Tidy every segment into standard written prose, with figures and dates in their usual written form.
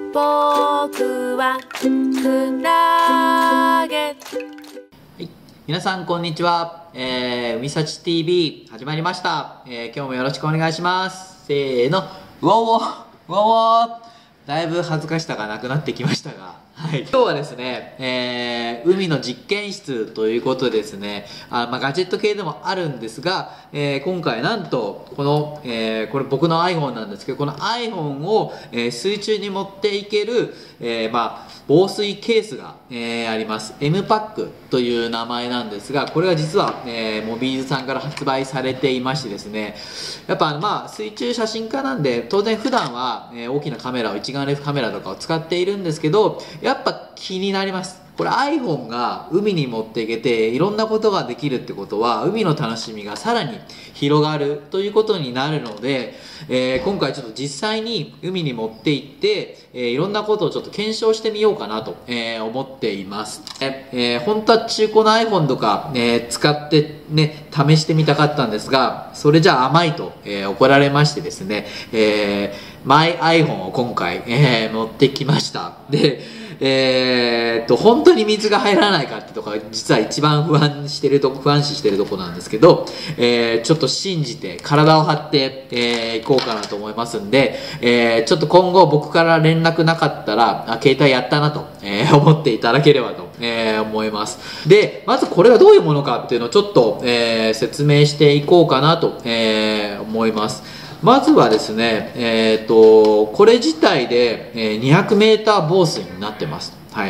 僕はクラゲ。はい、 皆さんこんにちは。海幸 TV 始まりました。今日もよろしくお願いします。せーの、うおおうおお。だいぶ恥ずかしさがなくなってきましたが、はい、今日はですね、海の実験室ということでですね、ガジェット系でもあるんですが、今回なんとこの、これ僕の iPhone なんですけど、この iPhone を、水中に持っていける、防水ケースが、あります。 M パックという名前なんですが、これが実は、モビーズさんから発売されていましてですね、やっぱ水中写真家なんで当然普段は、大きなカメラを一眼レフカメラとかを使っているんですけど、やっぱ気になります。これ iPhone が海に持っていけていろんなことができるってことは、海の楽しみがさらに広がるということになるので、今回ちょっと実際に海に持って行って、いろんなことをちょっと検証してみようかなと、思っています。本当は中古の iPhone とか、使ってね、試してみたかったんですが、それじゃ甘いと、怒られましてですね、マイ iPhone を今回、持ってきました。で、本当に水が入らないかってとか実は一番不安視してるとこなんですけど、ちょっと信じて体を張って、いこうかなと思いますんで、ちょっと今後僕から連絡なかったら携帯やったなと、思っていただければと、思います。で、まずこれがどういうものかっていうのをちょっと、説明していこうかなと、思います。まずはですね、これ自体で 200m 防水になってます。はい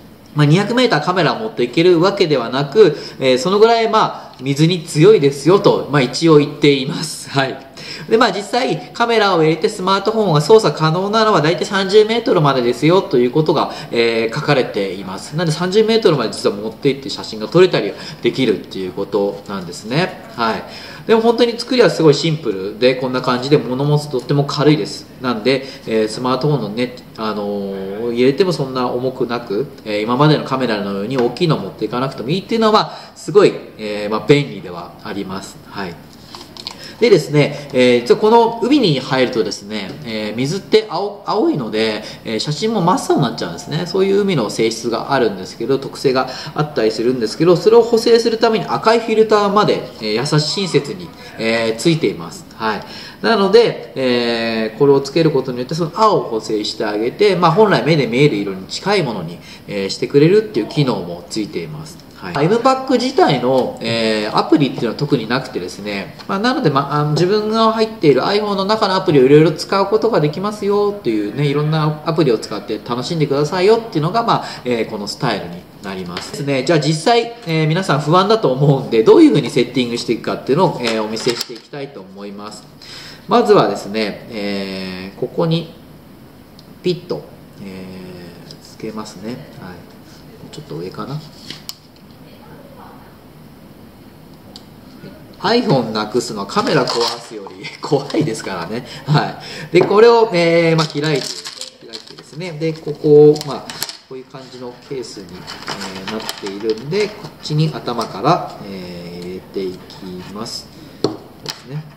。200m カメラを持っていけるわけではなく、そのぐらい水に強いですよと、一応言っています。はい。で、実際カメラを入れてスマートフォンが操作可能なのは大体 30m までですよということが、書かれています。なので 30m まで実は持っていって写真が撮れたりできるっていうことなんですね。はい。でも本当に作りはすごいシンプルで、こんな感じで物持つとっても軽いです。なんで、スマートフォンのね、入れてもそんな重くなく、今までのカメラのように大きいのを持っていかなくてもいいっていうのは、すごい、便利ではあります。はい。でですね、この海に入るとですね、水って青いので、写真も真っ青になっちゃうんですね。そういう海の性質があるんですけど、特性があったりするんですけど、それを補正するために赤いフィルターまで、優しい親切に、ついています。はい。なので、これをつけることによってその青を補正してあげて、本来目で見える色に近いものに、してくれるっていう機能もついています。はい、M パック自体の、アプリっていうのは特になくてですね、なので、自分が入っている iPhone の中のアプリをいろいろ使うことができますよっていうね、いろんなアプリを使って楽しんでくださいよっていうのが、このスタイルになりますですね。じゃあ実際、皆さん不安だと思うんで、どういうふうにセッティングしていくかっていうのを、お見せしていきたいと思います。まずはですね、ここにピッと、つけますね。はい、ちょっと上かな。iPhone なくすのはカメラ壊すより怖いですからね。はい。で、これを、開いてですね。で、ここを、こういう感じのケースに、なっているんで、こっちに頭から、入れていきます。ですね。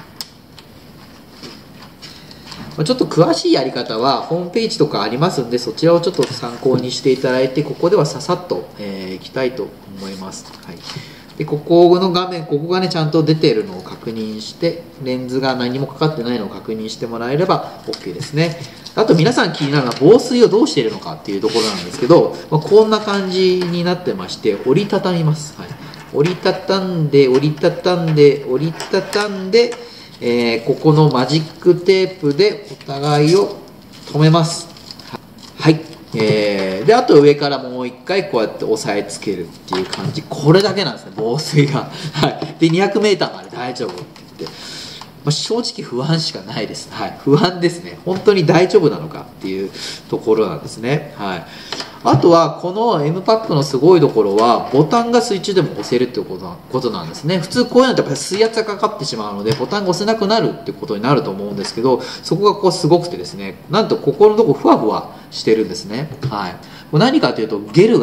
ちょっと詳しいやり方はホームページとかありますんで、そちらをちょっと参考にしていただいて、ここではささっと、いきたいと思います。はい。で、ここの画面、ここがね、ちゃんと出ているのを確認して、レンズが何もかかってないのを確認してもらえれば OK ですね。あと皆さん気になるのは防水をどうしているのかっていうところなんですけど、こんな感じになってまして、折りたたみます。はい。折りたたんで、折りたたんで、折りたたんで、ここのマジックテープでお互いを止めます。はい。で、あと上からもう一回こうやって押さえつけるっていう感じ。これだけなんですね、防水が。はい。で、200m まで大丈夫って言って。正直不安しかないです。はい。不安ですね。本当に大丈夫なのかっていうところなんですね。はい。あとは、この M パックのすごいところは、ボタンが水中でも押せるってことなんですね。普通こういうのってやっぱり水圧がかかってしまうので、ボタンが押せなくなるってことになると思うんですけど、そこがこうすごくてですね、なんとここのとこふわふわしてるんですね。はい。これ何かというと、ゲルが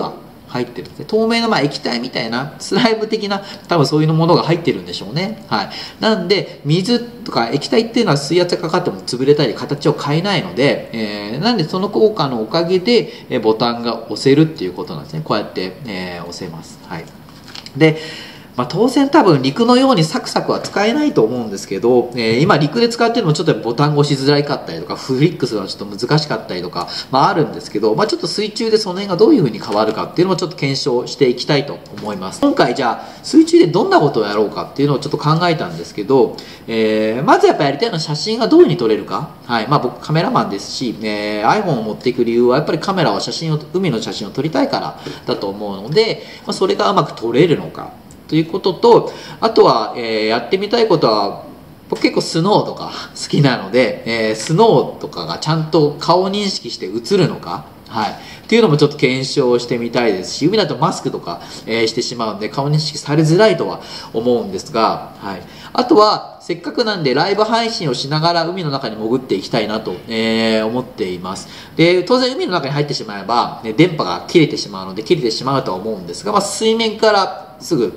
入ってるんですね。透明な液体みたいなスライム的な多分そういうものが入ってるんでしょうね。はい。なんで水とか液体っていうのは水圧がかかっても潰れたり形を変えないので、なんでその効果のおかげでボタンが押せるっていうことなんですね。こうやって、押せます。はい。で、当然多分陸のようにサクサクは使えないと思うんですけど、今陸で使ってるのもちょっとボタンが押しづらかったりとかフリックするのはちょっと難しかったりとか、あるんですけど、ちょっと水中でその辺がどういう風に変わるかっていうのをちょっと検証していきたいと思います。今回じゃあ水中でどんなことをやろうかっていうのをちょっと考えたんですけど、まずやっぱやりたいのは写真がどういう風に撮れるか。はい。僕カメラマンですし、iPhone を持っていく理由はやっぱりカメラを海の写真を撮りたいからだと思うので、それがうまく撮れるのかということと、あとは、やってみたいことは、僕結構スノーとか好きなので、スノーとかがちゃんと顔認識して映るのか、はい。っていうのもちょっと検証してみたいですし、海だとマスクとか、してしまうんで顔認識されづらいとは思うんですが、はい。あとは、せっかくなんでライブ配信をしながら海の中に潜っていきたいなと、思っています。で、当然海の中に入ってしまえば、電波が切れてしまうので切れてしまうとは思うんですが、水面からすぐ、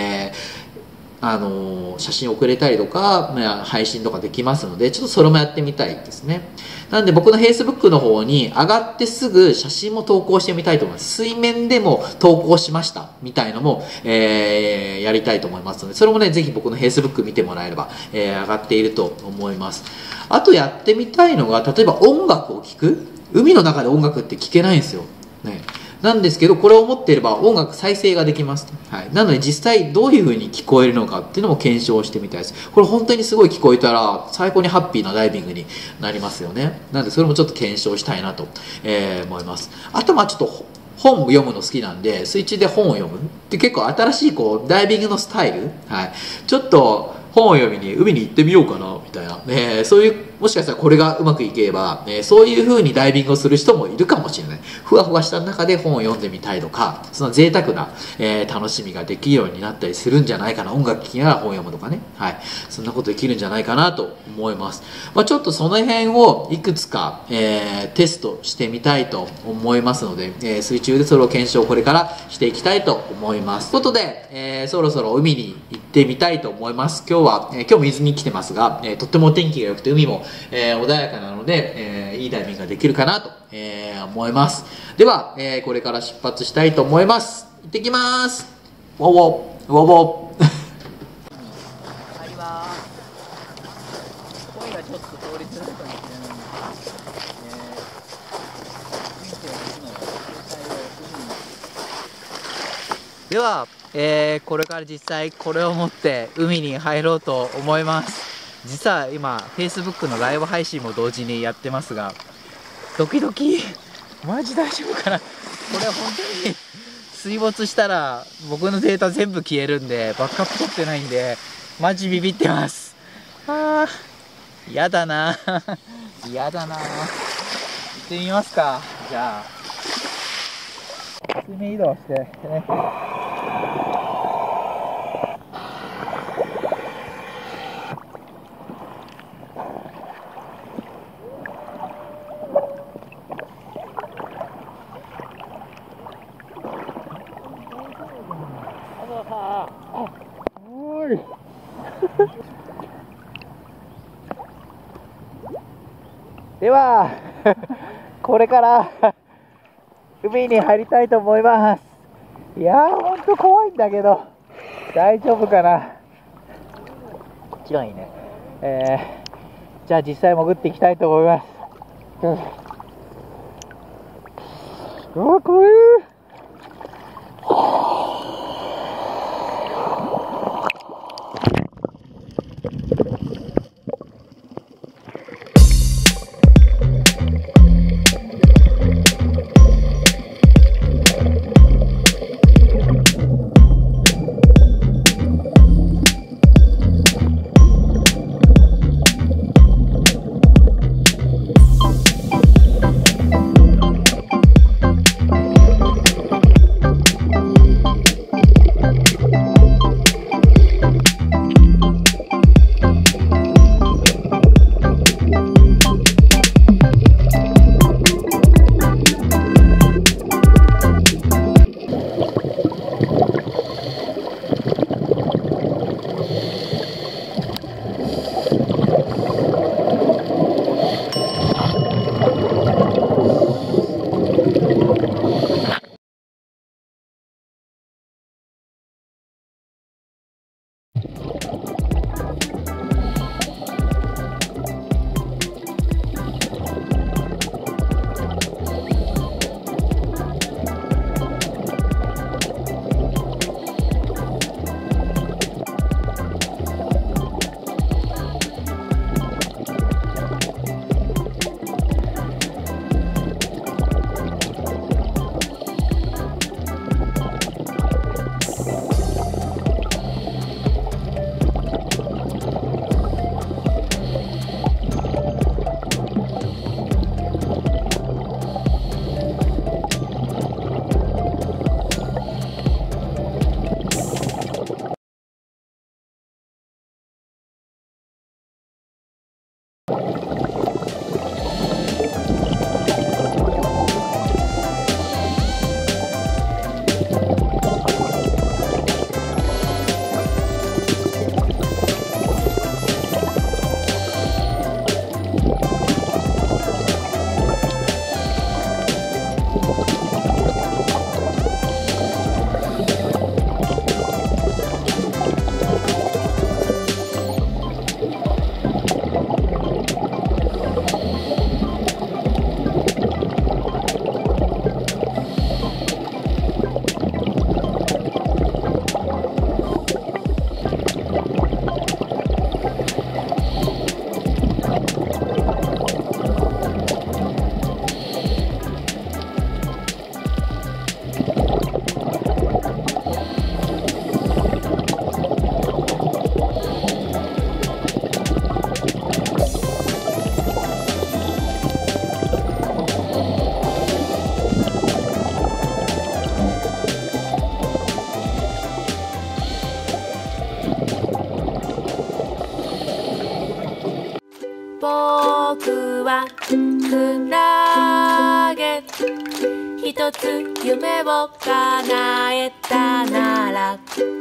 写真を送れたりとか、配信とかできますので、ちょっとそれもやってみたいですね。なんで僕の Facebook の方に上がってすぐ写真も投稿してみたいと思います。水面でも投稿しましたみたいのも、やりたいと思いますので、それもね、ぜひ僕の Facebook 見てもらえれば、上がっていると思います。あとやってみたいのが、例えば音楽を聴く。海の中で音楽って聴けないんですよ。ね。なんですけど、これを持っていれば音楽再生ができます。はい。なので実際どういう風に聞こえるのかっていうのも検証してみたいです。これ本当にすごい聞こえたら最高にハッピーなダイビングになりますよね。なのでそれもちょっと検証したいなと、思います。あとちょっと本を読むの好きなんで、水中で本を読むって結構新しいダイビングのスタイル。はい。ちょっと本を読みに海に行ってみようかなみたいな、そういうもしかしたらこれがうまくいけば、そういう風にダイビングをする人もいるかもしれない。ふわふわした中で本を読んでみたいとか、その贅沢な、楽しみができるようになったりするんじゃないかな。音楽聴きながら本を読むとかね、はい、そんなことできるんじゃないかなと思います。ちょっとその辺をいくつか、テストしてみたいと思いますので、水中でそれを検証をこれからしていきたいと思います。ということで、そろそろ海に行ってみたいと思います。今日水に来てますが、とってもお天気が良くて海も、穏やかなので、いいダイビングができるかなと、思います。では、これから出発したいと思います。行ってきます。ウォウォウォウォ声がちょっと通りづらいかもしれないんで、では、これから実際これを持って海に入ろうと思います。実は今 Facebook のライブ配信も同時にやってますが、ドキドキ、マジ大丈夫かな。これ本当に水没したら僕のデータ全部消えるんで、バックアップ取ってないんでマジビビってます。やだなやだな。行ってみますか。じゃあ水面移動してね。ではこれから海に入りたいと思います。いやーほんと怖いんだけど大丈夫かな。こっちがいいね。じゃあ実際潜っていきたいと思います。うわ怖い。 僕はクラゲ一つ夢を叶えたなら